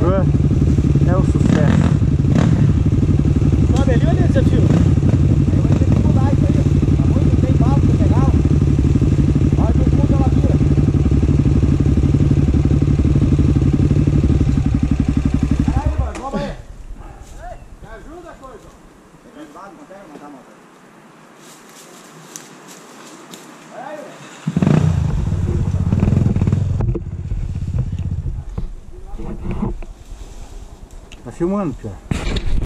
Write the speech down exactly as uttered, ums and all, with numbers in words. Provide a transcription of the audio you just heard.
van é um sucesso. Sobe ali ou ali, desafio? Aí vai ter que mudar isso aí. Tá muito, não tem bala pra pegar. Olha que fundo ela vira. Aí, mano, vamos aí. Me ajuda, coisa. Tem que ajudar, não consegue mandar, mano. Aí, velho. Tá filmando, Pia?